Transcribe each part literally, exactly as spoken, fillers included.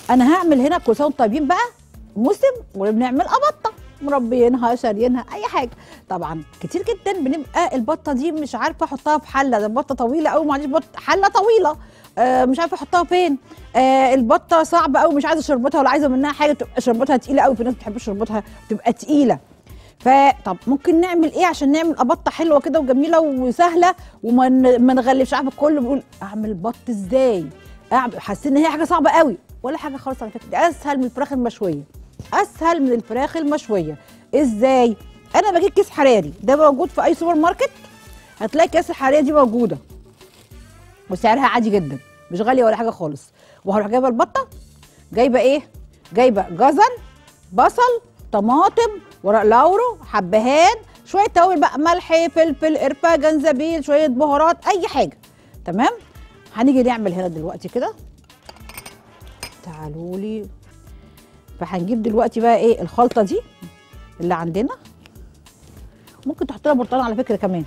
انا هعمل هنا كل سنه وانتم طيبين بقى، موسم وبنعمل بطه مربيينها شاريينها اي حاجه. طبعا كتير جدا بنبقى البطه دي مش عارفه احطها في حله، ده البطه طويله قوي، ما عنديش بط حله طويله، آه مش عارفه احطها فين، آه البطه صعبه قوي، مش عايزه شربتها ولا عايزه منها حاجه تبقى شربتها تقيله قوي، في ناس بتحب شربتها تبقى تقيله. فطب ممكن نعمل ايه عشان نعمل بطه حلوه كده وجميله وسهله وما ما نغلبش؟ عارفه الكل بيقول اعمل بط ازاي؟ حاسين ان هي حاجه صعبه قوي، ولا حاجه خالص على فكره، دي اسهل من الفراخ المشويه، اسهل من الفراخ المشويه. ازاي؟ انا بجيب كيس حراري، ده موجود في اي سوبر ماركت، هتلاقي كيس الحراريه دي موجوده وسعرها عادي جدا، مش غاليه ولا حاجه خالص. وهروح جايبه البطه، جايبه ايه؟ جايبه جزر، بصل، طماطم، ورق لورو، حبهان، شويه توابل بقى، ملح، فلفل، قرفه، جنزبيل، شويه بهارات، اي حاجه. تمام؟ هنيجي نعمل هنا دلوقتي كده، تعالوا لي. فهنجيب دلوقتي بقى ايه الخلطه دي اللي عندنا، ممكن تحط لها برتقال على فكره كمان.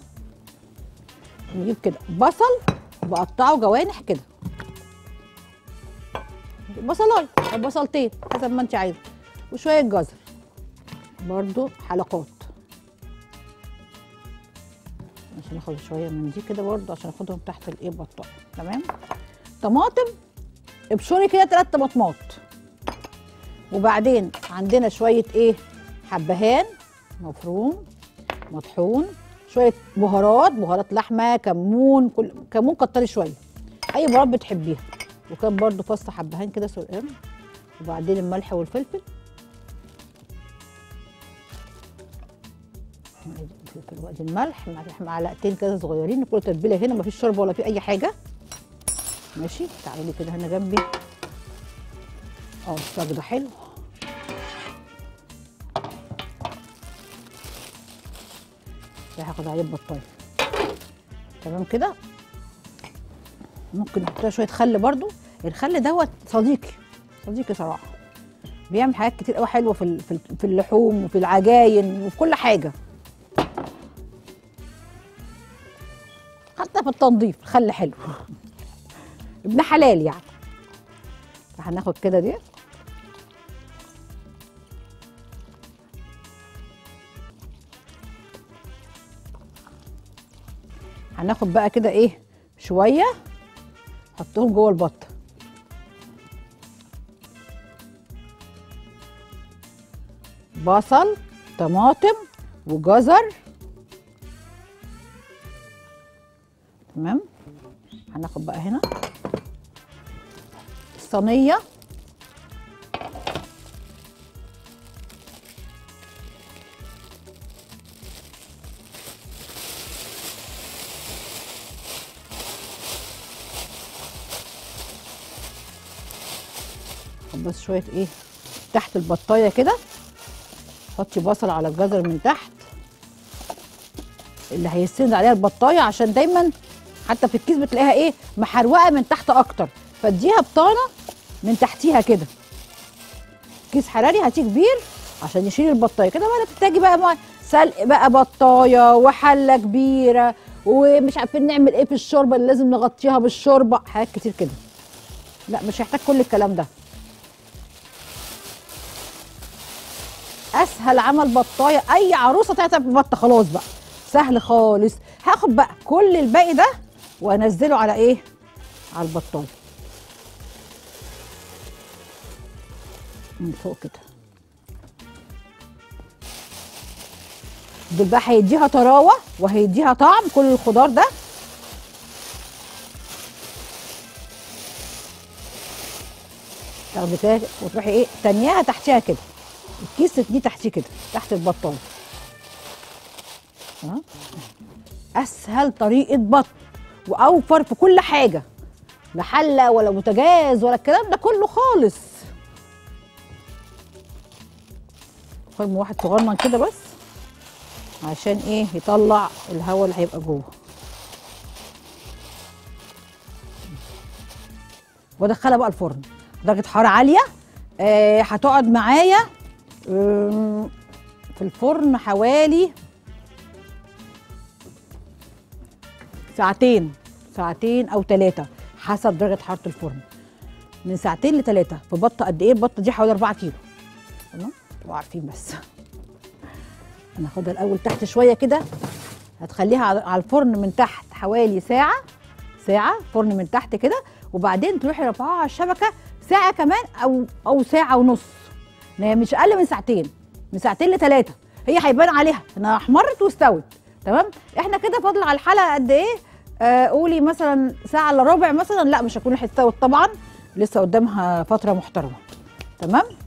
نجيب كده بصل بقطعه جوانح كده، بصلايه او بصلتين حسب ما انت عايزه، وشويه جزر برضو حلقات، عشان ناخد شويه من دي كده برضو عشان اخدهم تحت الايه بطاطا. تمام؟ طماطم ابشري كده ثلاث طماطمات، وبعدين عندنا شويه ايه حبهان مفروم مطحون، شويه بهارات، بهارات لحمه، كمون، كل كمون كتري شويه، اي بهارات بتحبيها، وكان برضو فص حبهان كده سرقان، وبعدين الملح والفلفل، وادي الملح معلقتين كده صغيرين، كل تتبيله هنا مفيش شوربه ولا في اي حاجه. ماشي؟ تعالوا لي كده هنا جنبي. اه الصاج ده حلو. ده هاخد عليه البطايه. تمام كده؟ ممكن نحط لها شويه خل برضو، الخل دوت صديقي صديقي صراحه، بيعمل حاجات كتير قوي حلوه في في اللحوم وفي العجاين وفي كل حاجه، حتى في التنظيف الخل حلو ابن حلال يعني. هناخد كده دي، هناخد بقى كده ايه شويه حطهم جوه البطه، بصل، طماطم، وجزر. تمام؟ هناخد بقى هنا الصينيه، بس شويه ايه تحت البطايه كده، حطي بصل على الجزر من تحت اللي هيسند عليها البطايه، عشان دايما حتى في الكيس بتلاقيها ايه محروقه من تحت اكتر، فاديها بطانه من تحتيها كده. كيس حراري هاتيه كبير عشان يشيل البطايه كده، ولا تحتاجي بقى سلق بقى بطايه وحله كبيره ومش عارفين نعمل ايه في الشوربه اللي لازم نغطيها بالشوربه، حاجات كتير كده. لا مش هيحتاج كل الكلام ده. اسهل عمل بطايه، اي عروسه تعرف بطه خلاص بقى سهل خالص. هاخد بقى كل الباقي ده وانزله على ايه على البطايه من فوق كده. دول بقى هيديها طراوه وهيديها طعم كل الخضار ده. تاخدي كده وتروحي ايه تانياها تحتيها كده، الكيس تتنيه تحتيه كده تحت البطايه. ها اسهل طريقه بط واوفر في كل حاجه، لا حله ولا بوتاجاز ولا الكلام ده كله خالص. خرم واحد صغنن كده بس عشان ايه يطلع الهواء اللي هيبقى جوه، وادخلها بقى الفرن درجه حراره عاليه. آه هتقعد معايا آه في الفرن حوالي ساعتين ساعتين او ثلاثه حسب درجه حراره الفرن. من ساعتين لثلاثه في بطه قد ايه؟ البطه دي حوالي أربعة كيلو. تمام؟ تبقوا عارفين. بس هناخدها الاول تحت شويه كده، هتخليها على الفرن من تحت حوالي ساعه، ساعه فرن من تحت كده، وبعدين تروحي رافعاها على الشبكه ساعه كمان او او ساعه ونص، هي مش اقل من ساعتين، من ساعتين لثلاثه، هي هيبان عليها انها احمرت واستوت. تمام؟ احنا كده فاضل على الحلقه قد ايه؟ آه قولي مثلا ساعه الا ربع مثلا، لا مش هكون استوت طبعا، لسه قدامها فتره محترمه. تمام؟